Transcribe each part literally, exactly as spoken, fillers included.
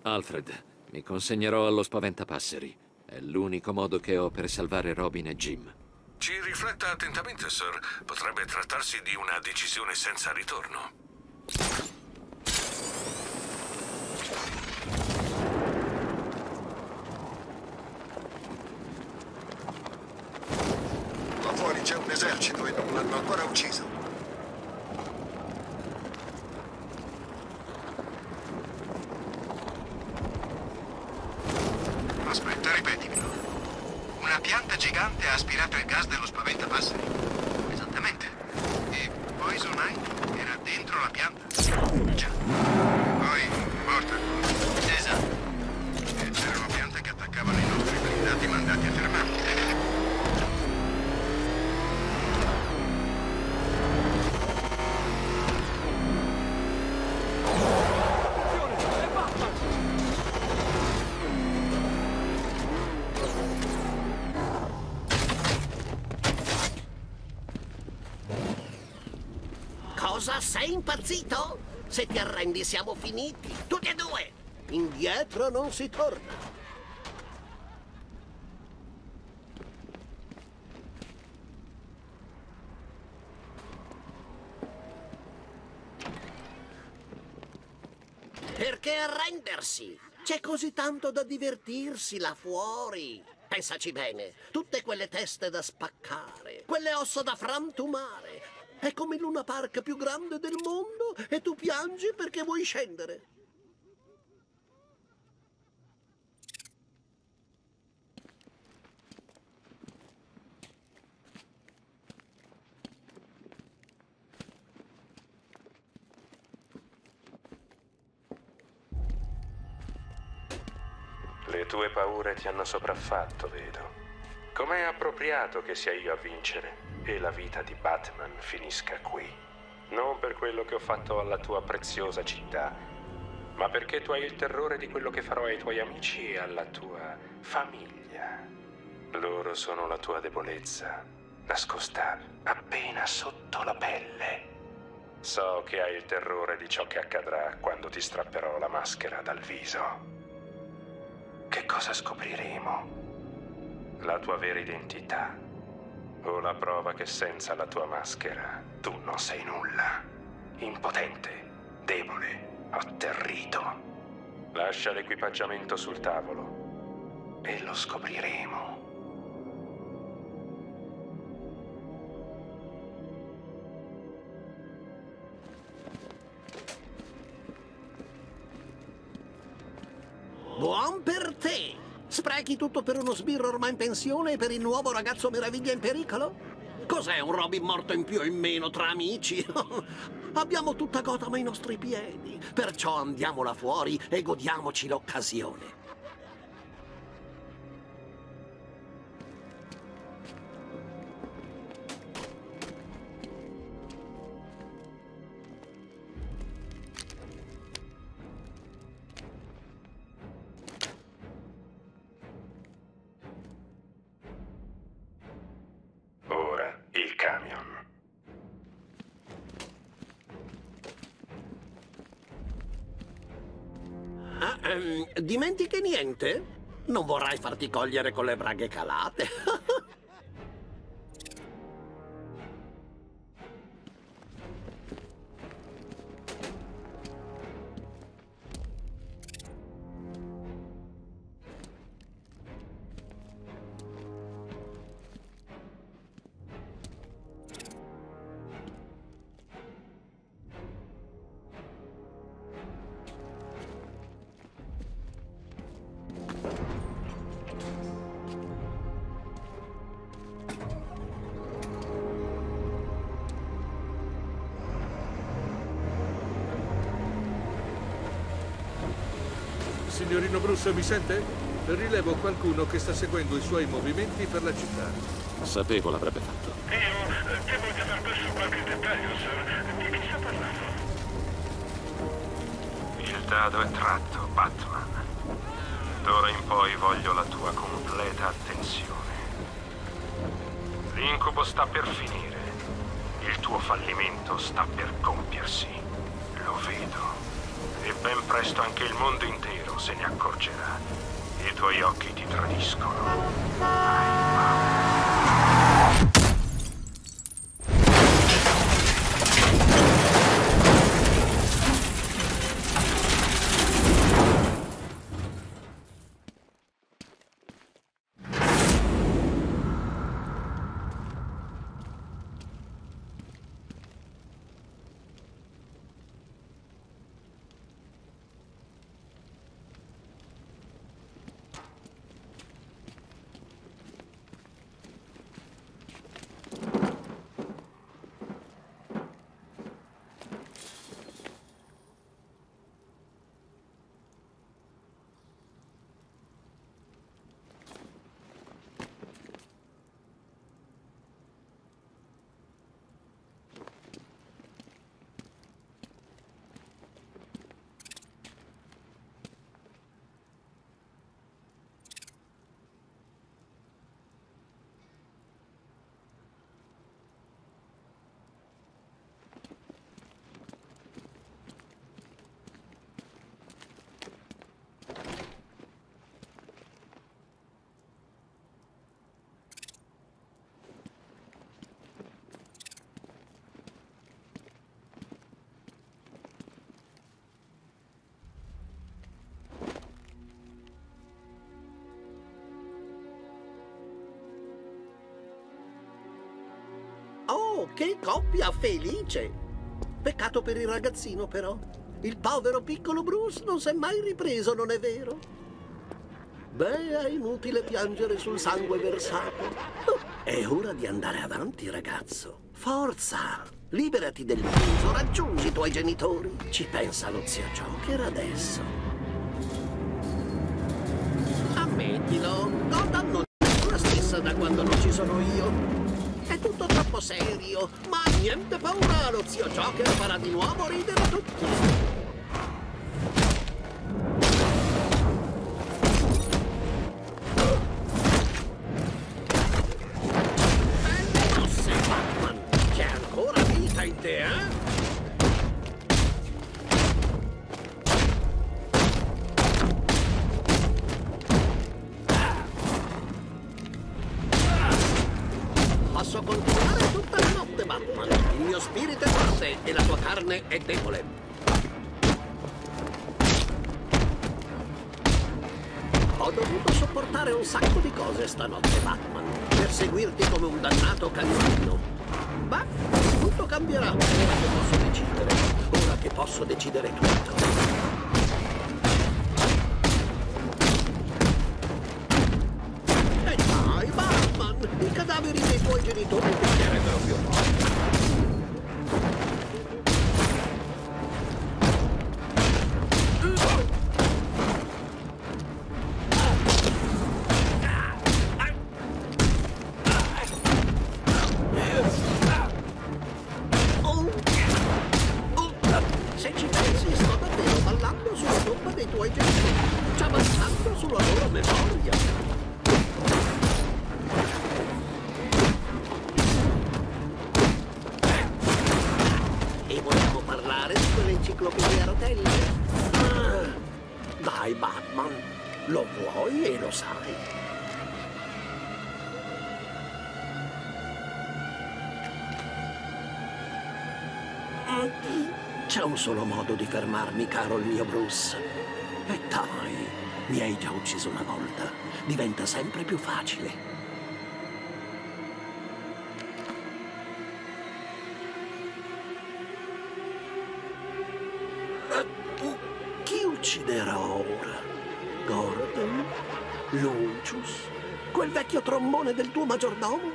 Alfred, mi consegnerò allo Spaventapasseri. È l'unico modo che ho per salvare Robin e Jim. Ci rifletta attentamente, sir. Potrebbe trattarsi di una decisione senza ritorno. Là fuori c'è un esercito e non l'hanno ancora ucciso. Aspetta, ripetimelo. Una pianta gigante ha aspirato il gas dello spaventapasseri. Esattamente. E Poison Ivy era dentro la pianta. Già. Poi, morta. Esatto. E c'erano piante che attaccavano i nostri blindati mandati a fermarli. Cosa? Sei impazzito? Se ti arrendi siamo finiti, tutti e due. Indietro non si torna. Perché arrendersi? C'è così tanto da divertirsi là fuori. Pensaci bene, tutte quelle teste da spaccare, quelle ossa da frantumare. È come il Luna Park più grande del mondo e tu piangi perché vuoi scendere. Le tue paure ti hanno sopraffatto, vedo. Com'è appropriato che sia io a vincere e la vita di Batman finisca qui. Non per quello che ho fatto alla tua preziosa città, ma perché tu hai il terrore di quello che farò ai tuoi amici e alla tua famiglia. Loro sono la tua debolezza, nascosta appena sotto la pelle. So che hai il terrore di ciò che accadrà quando ti strapperò la maschera dal viso. Che cosa scopriremo? La tua vera identità? O la prova che senza la tua maschera tu non sei nulla? Impotente, debole, atterrito. Lascia l'equipaggiamento sul tavolo e lo scopriremo. Buon per te! Sprechi tutto per uno sbirro ormai in pensione e per il nuovo ragazzo meraviglia in pericolo? Cos'è un Robin morto in più o in meno tra amici? Abbiamo tutta Gotham ai nostri piedi, perciò andiamo là fuori e godiamoci l'occasione. Um, dimentichi niente? Non vorrai farti cogliere con le braghe calate. Signorino Bruce, mi sente? Rilevo qualcuno che sta seguendo i suoi movimenti per la città. Sapevo l'avrebbe fatto. Io devo di aver perso qualche dettaglio, sir. Di chi sta parlando? Il dado è tratto, Batman. D'ora in poi voglio la tua completa attenzione. L'incubo sta per finire. Il tuo fallimento sta per compiersi. Lo vedo. E ben presto anche il mondo intero se ne accorgerà. I tuoi occhi ti tradiscono. Hai paura. Oh, che coppia felice! Peccato per il ragazzino, però. Il povero piccolo Bruce non si è mai ripreso, non è vero? Beh, è inutile piangere sul sangue versato. Oh, è ora di andare avanti, ragazzo. Forza! Liberati del viso, raggiungi i tuoi genitori. Ci pensa lo zio Joker adesso. Ammettilo, Gotham non è la stessa da quando non ci sono io. È tutto troppo serio, ma niente paura, lo zio Joker farà di nuovo ridere tutti. Belle mosse, Batman! C'è ancora vita in te, eh? Posso continuare tutta la notte, Batman. Il mio spirito è forte e la tua carne è debole. Ho dovuto sopportare un sacco di cose stanotte, Batman, per seguirti come un dannato cagnolino. Ma tutto cambierà ora che posso decidere. Ora che posso decidere tutto. I cadaveri dei tuoi genitori ti tirerebbero più forte. Se ci pensi, sto davvero ballando sulla tomba dei tuoi genitori, ci avanzando sulla loro memoria. Quell'enciclopedia a rotelle? Ah, dai, Batman, lo vuoi e lo sai. C'è un solo modo di fermarmi, caro il mio Bruce. E dai, mi hai già ucciso una volta. Diventa sempre più facile. Ucciderò ora Gordon, Lucius, quel vecchio trombone del tuo maggiordomo?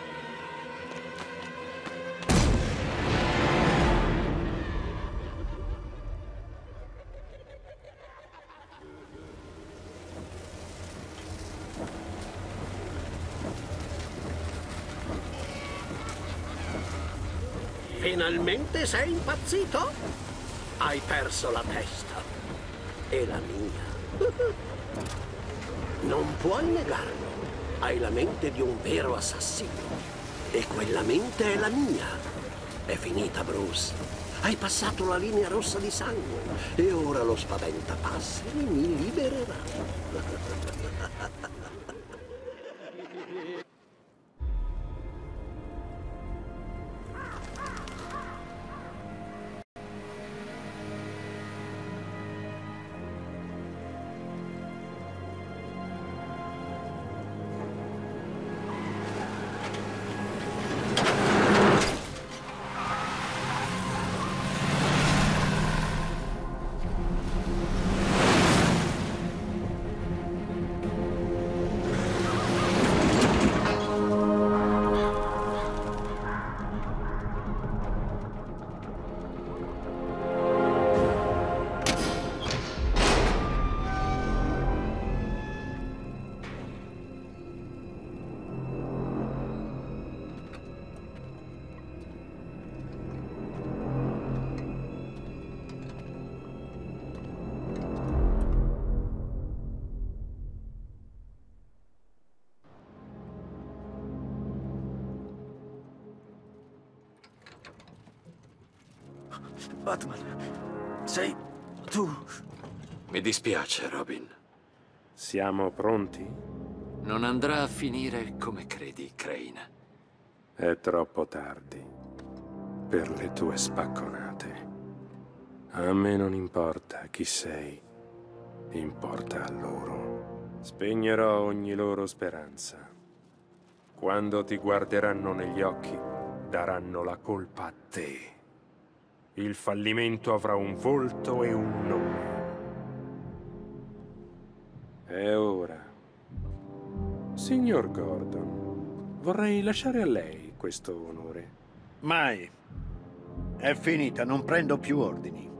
Finalmente sei impazzito? Hai perso la testa. E la mia. Non puoi negarlo. Hai la mente di un vero assassino. E quella mente è la mia. È finita, Bruce. Hai passato la linea rossa di sangue e ora lo spaventapasseri mi libererà. Batman, sei tu? Mi dispiace, Robin. Siamo pronti? Non andrà a finire come credi, Crane. È troppo tardi per le tue spacconate. A me non importa chi sei, importa a loro. Spegnerò ogni loro speranza. Quando ti guarderanno negli occhi, daranno la colpa a te. Il fallimento avrà un volto e un nome. E ora, signor Gordon, vorrei lasciare a lei questo onore. Mai. È finita, non prendo più ordini.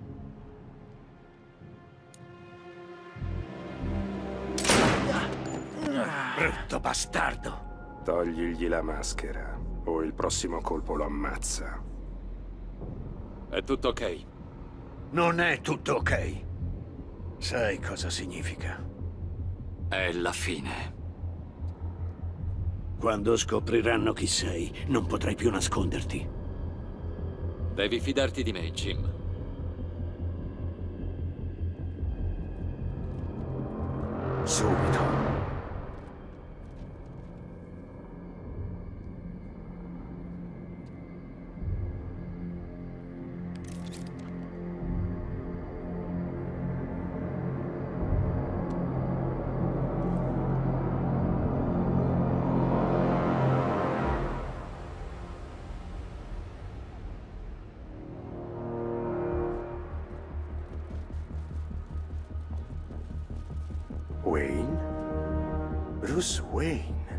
Brutto bastardo. Togligli la maschera, o il prossimo colpo lo ammazza. È tutto ok? Non è tutto ok. Sai cosa significa? È la fine. Quando scopriranno chi sei, non potrai più nasconderti. Devi fidarti di me, Jim. Subito. Wayne? Bruce Wayne.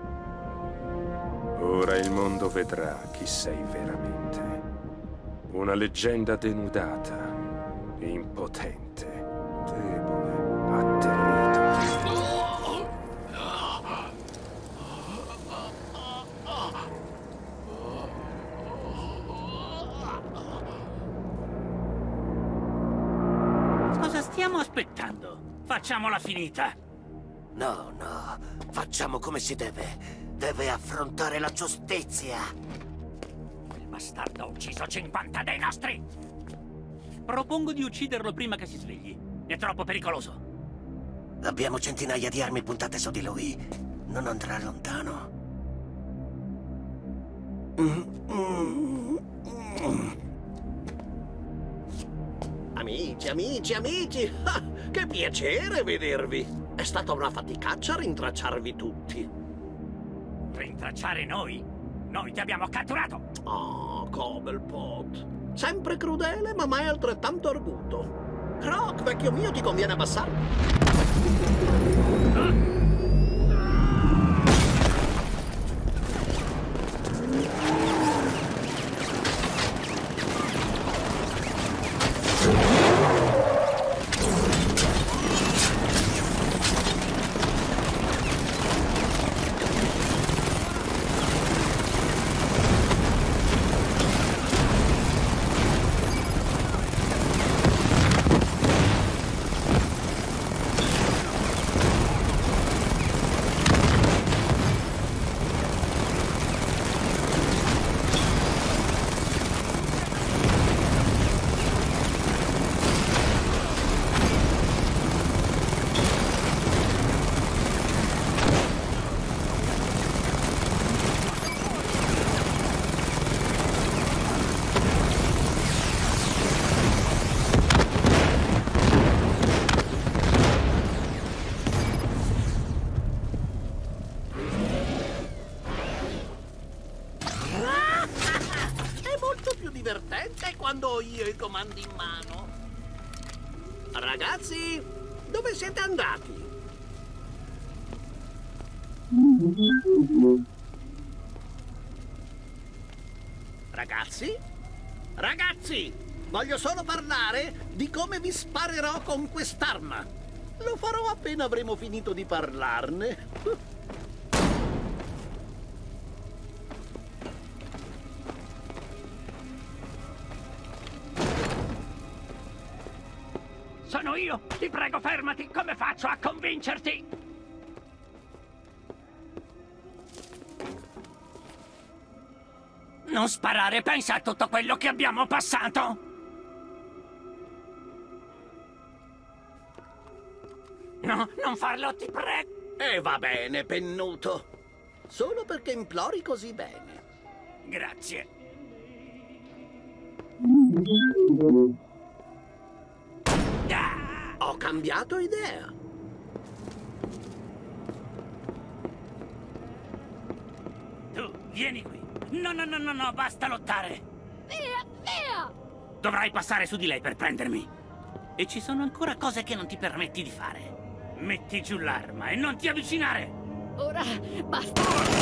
Ora il mondo vedrà chi sei veramente. Una leggenda denudata, impotente, debole, atterrito. Cosa stiamo aspettando? Facciamola finita! No, no, facciamo come si deve. Deve affrontare la giustizia. Il bastardo ha ucciso cinquanta dei nostri! Propongo di ucciderlo prima che si svegli. È troppo pericoloso. Abbiamo centinaia di armi puntate su di lui. Non andrà lontano. Amici, amici, amici! Ah, che piacere vedervi! È stata una faticaccia rintracciarvi tutti. Rintracciare noi? Noi ti abbiamo catturato! Oh, Cobblepot. Sempre crudele, ma mai altrettanto arguto. Croc, vecchio mio, ti conviene abbassarti. Ah! quando ho io i comandi in mano. Ragazzi, dove siete andati? Ragazzi? Ragazzi! Voglio solo parlare di come vi sparerò con quest'arma. Lo farò appena avremo finito di parlarne. Sono io! Ti prego, fermati! Come faccio a convincerti? Non sparare, pensa a tutto quello che abbiamo passato! No, non farlo, ti prego! E va bene, pennuto. Solo perché implori così bene. Grazie. Ah! Ho cambiato idea. Tu, vieni qui. No, no, no, no, no, basta lottare. Via, via! Dovrai passare su di lei per prendermi. E ci sono ancora cose che non ti permetti di fare. Metti giù l'arma e non ti avvicinare! Ora basta!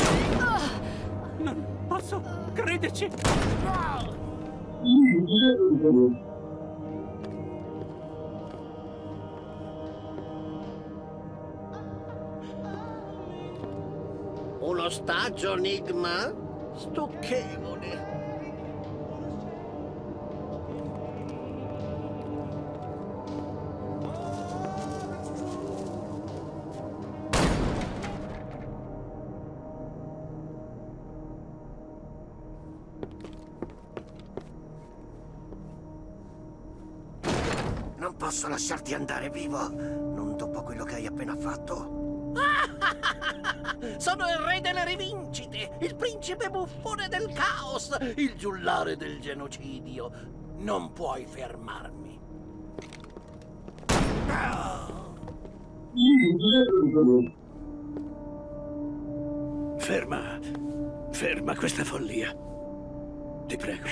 Non posso crederci! Un ostaggio, Enigma? Stucchevole. Non posso lasciarti andare vivo, non dopo quello che hai appena fatto. Sono il re delle rivincite, il principe buffone del caos, il giullare del genocidio. Non puoi fermarmi. Ferma, ferma questa follia. Ti prego.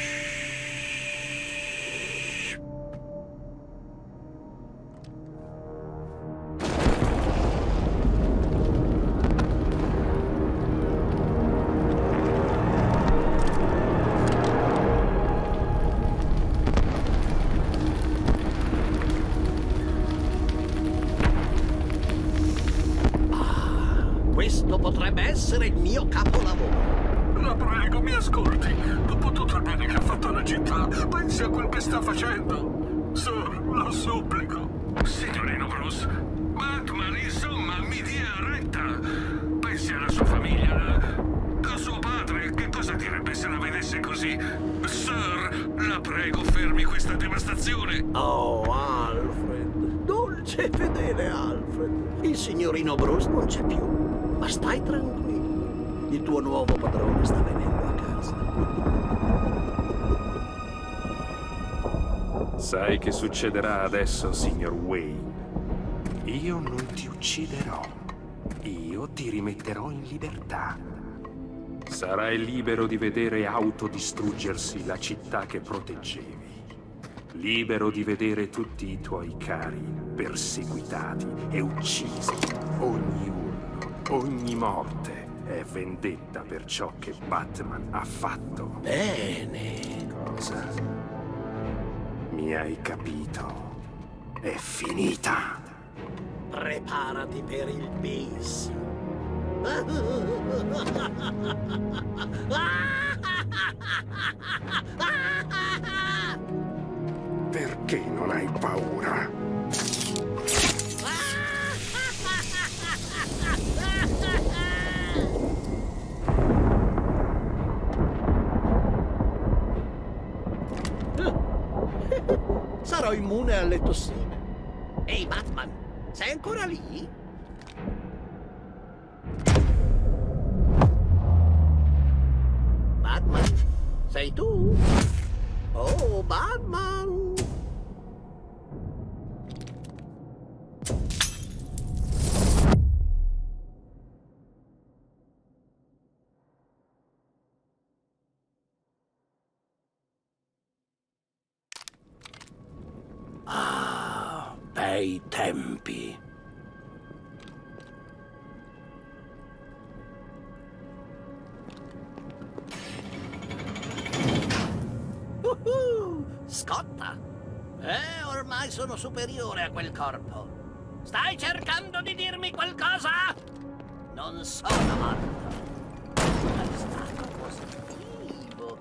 Questo potrebbe essere il mio capolavoro. La prego, mi ascolti. Dopo tutto il bene che ha fatto alla città, pensi a quel che sta facendo. Sir, lo supplico. Signorino Bruce, Batman, insomma, mi dia retta. Pensi alla sua famiglia, a suo padre. Che cosa direbbe se la vedesse così? Sir, la prego, fermi questa devastazione. Oh, Alfred. Dolce e fedele Alfred. Il signorino Bruce non c'è più. Ma stai tranquillo, il tuo nuovo padrone sta venendo a casa. Sai che succederà adesso, signor Wayne? Io non ti ucciderò. Io ti rimetterò in libertà. Sarai libero di vedere autodistruggersi la città che proteggevi. Libero di vedere tutti i tuoi cari perseguitati e uccisi. Ogni urlo, ogni morte è vendetta per ciò che Batman ha fatto. Bene. Cosa? Mi hai capito? È finita. Preparati per il bis. Perché non hai paura? Sarò immune alle tossine. Ehi, Batman, sei ancora lì? Batman, sei tu? Oh, Batman! bei tempi. Uh-huh, scotta! Eh, ormai sono superiore a quel corpo. Stai cercando di dirmi qualcosa? Non sono morto. Ma stato positivo.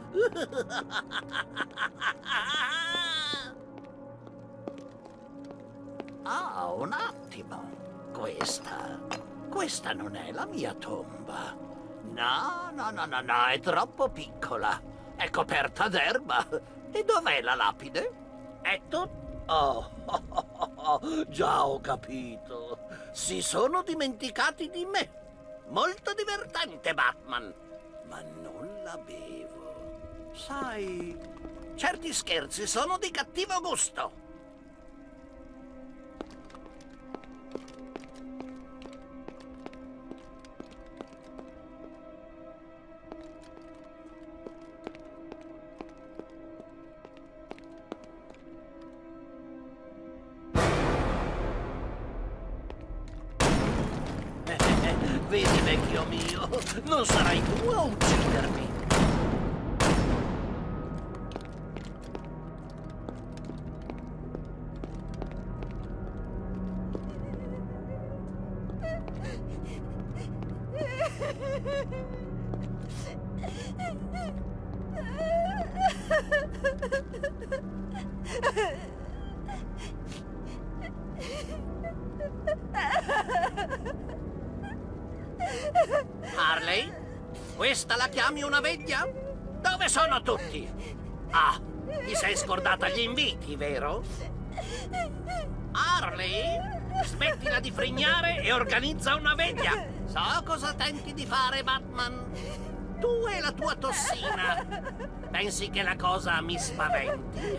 Ah, un attimo. Questa... Questa non è la mia tomba. No, no, no, no, no, è troppo piccola. È coperta d'erba. E dov'è la lapide? È tutto... Oh, oh, oh, oh, già ho capito. Si sono dimenticati di me. Molto divertente, Batman. Ma non la bevo. Sai, certi scherzi sono di cattivo gusto. Vedi, vecchio mio, non sarai tu a uccidermi. Harley? Questa la chiami una veglia? Dove sono tutti? Ah, ti sei scordata gli inviti, vero? Harley? Smettila di frignare e organizza una veglia. So cosa tenti di fare, Batman. Tu e la tua tossina. Pensi che la cosa mi spaventi?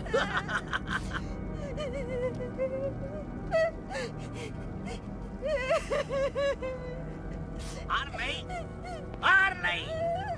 Harley! Harley!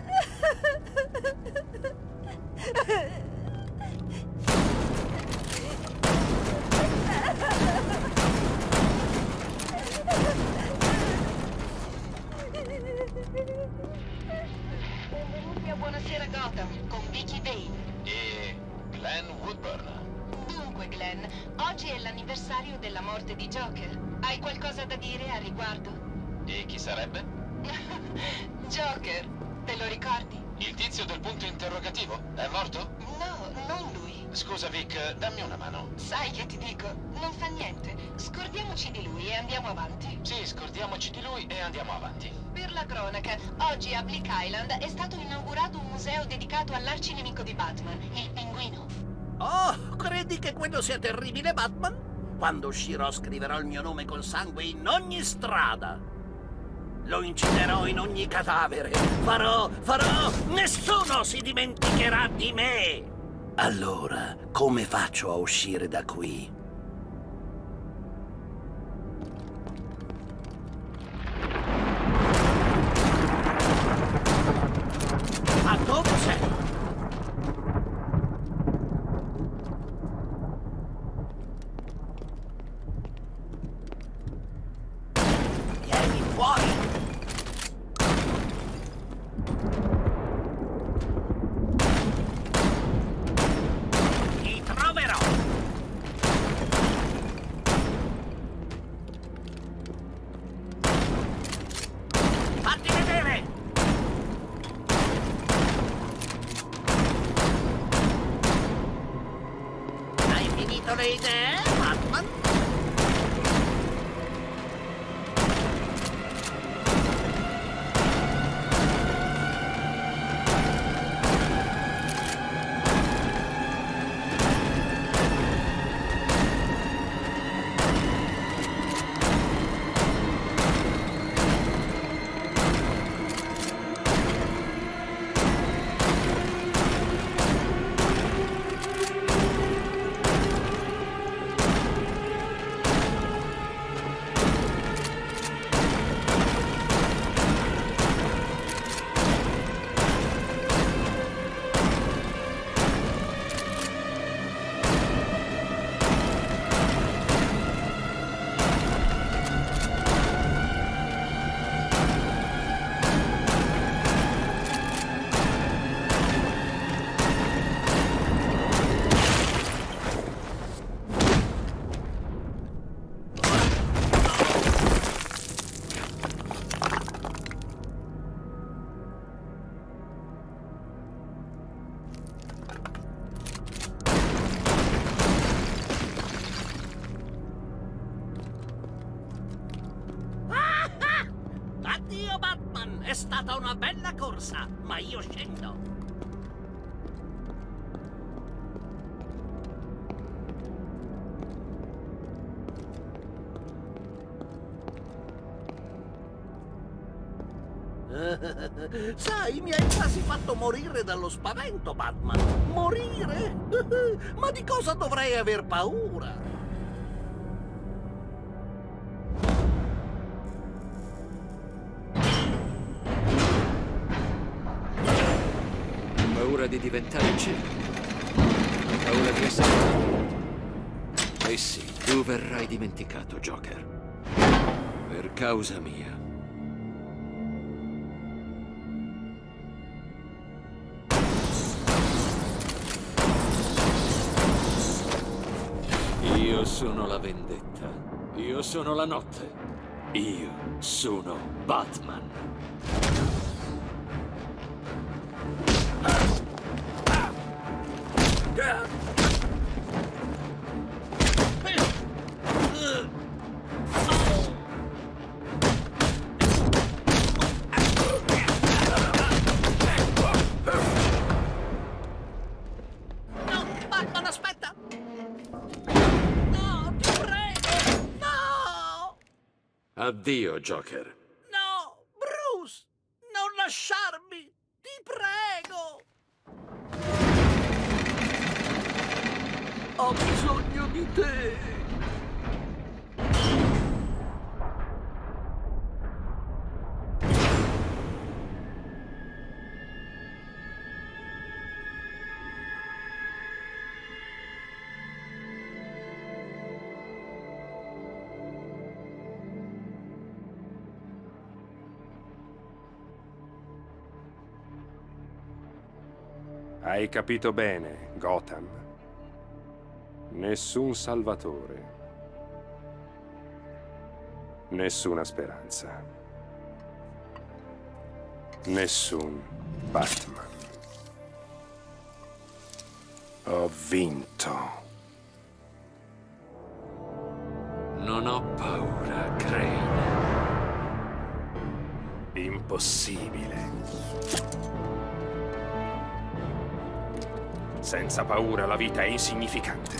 Benvenuti a Buonasera Gotham con Vicky Vale e Glenn Woodburn. Dunque, Glenn, oggi è l'anniversario della morte di Joker. Hai qualcosa da dire a riguardo? E chi sarebbe? Joker, te lo ricordi? Il tizio del punto interrogativo? È morto? No, non lui. Scusa, Vic, dammi una mano. Sai che ti dico? Non fa niente. Scordiamoci di lui e andiamo avanti. Sì, scordiamoci di lui e andiamo avanti. Per la cronaca, oggi a Bleak Island è stato inaugurato un museo dedicato all'arcinemico di Batman, il Pinguino. Oh, credi che quello sia terribile, Batman? Quando uscirò scriverò il mio nome con sangue in ogni strada. Lo inciderò in ogni cadavere. Farò, farò... Nessuno si dimenticherà di me! Allora, come faccio a uscire da qui? Ma dove sei? Vieni fuori! Ti troverò! Fatti vedere! Hai finito le idee, Batman? stata una bella corsa, ma io scendo. Sai, mi hai quasi fatto morire dallo spavento, Batman. Morire? Ma di cosa dovrei aver paura? Paura di diventare cieco. Paura di essere morto. E sì, tu verrai dimenticato, Joker. Per causa mia. Io sono la vendetta. Io sono la notte. Io sono Batman. No, Batman, aspetta! No, ti prego! No! Addio, Joker. No, Bruce! Non lasciarmi! Ti prego! Ho bisogno di te! Hai capito bene, Gotham? Nessun salvatore. Nessuna speranza. Nessun Batman. Ho vinto. Non ho paura, Crane. Impossibile. Senza paura la vita è insignificante.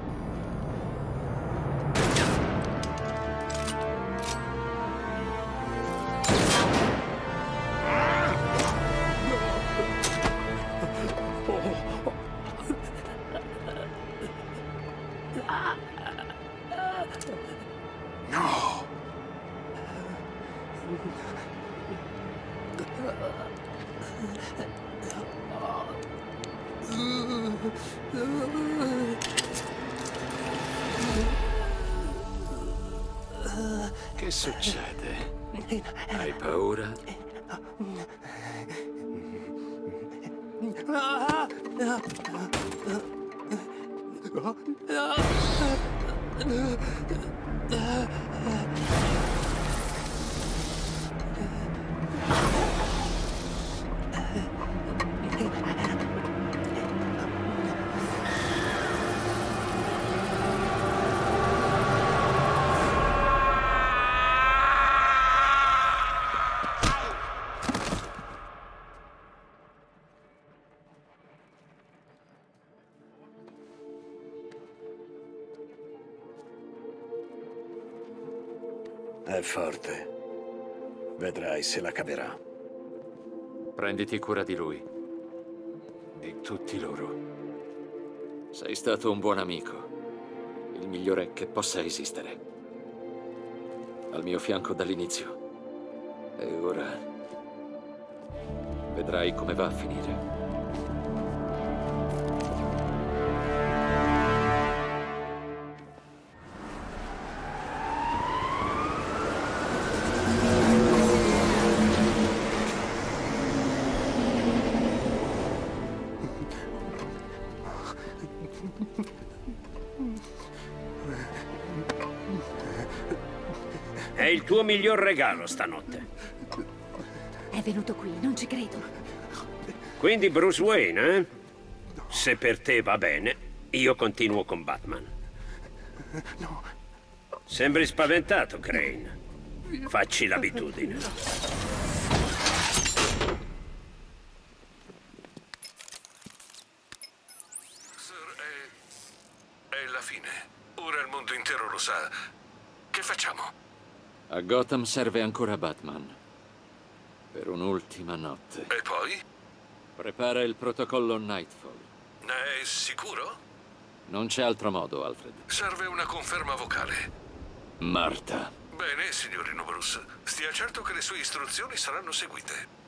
No! Che succede? Hai paura? È forte. Vedrai se la caverà. Prenditi cura di lui. Di tutti loro. Sei stato un buon amico. Il migliore che possa esistere. Al mio fianco dall'inizio. E ora... vedrai come va a finire. È il tuo miglior regalo stanotte. È venuto qui, non ci credo. Quindi Bruce Wayne, eh? Se per te va bene, io continuo con Batman. No. Sembri spaventato, Crane. Facci l'abitudine. la fine. Ora il mondo intero lo sa. Che facciamo? A Gotham serve ancora Batman. Per un'ultima notte. E poi? Prepara il protocollo Nightfall. Ne è sicuro? Non c'è altro modo, Alfred. Serve una conferma vocale. Marta. Bene, signorino Bruce. Stia certo che le sue istruzioni saranno seguite.